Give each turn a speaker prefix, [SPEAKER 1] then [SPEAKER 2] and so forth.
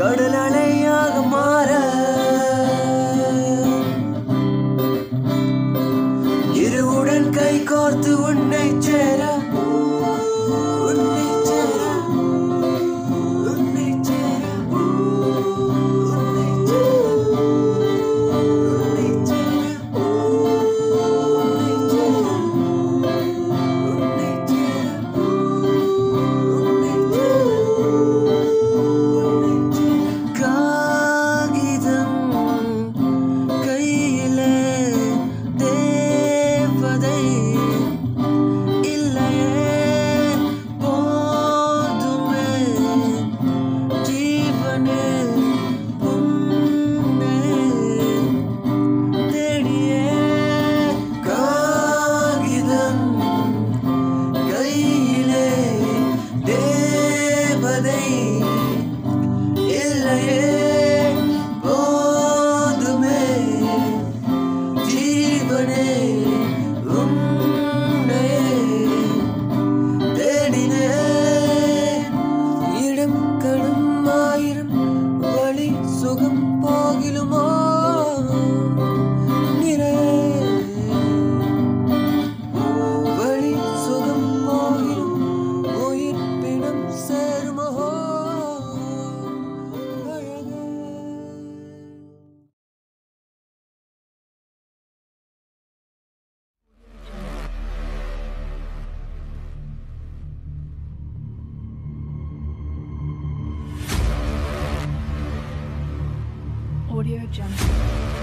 [SPEAKER 1] கடல் அலையாக மாற இருவுடன் கை கோர்த்து உன்னை சேர உன்னை சேர உன்னை சேர உன்னை சேர உன்னை சேர உன்னை சேர உன்னை சேர உன்னை சேர காகிதம் கையிலே தேவதை இல்லையே போதுமே ஜீவனே உன்னை தேடியே காகிதம் கையிலே தேவதை இல்லையே போதுமே ஜீவனே உன்னை தேடினே இடம் கடும் ஆயிரம் வழி சுகம் போகிலுமோ நிறையே வழி சுகம் போகிலும் உயிர் பிணம் சேருமோ அழகே.
[SPEAKER 2] Audio Jungle.